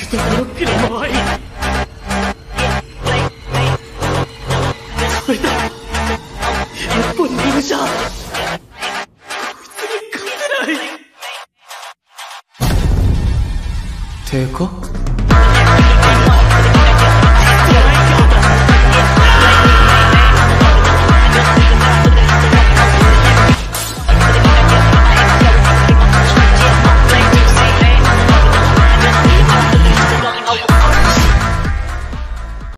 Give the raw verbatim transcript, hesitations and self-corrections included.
내 브로크를 먹어야 못 누르자こいつに勝てない。帝国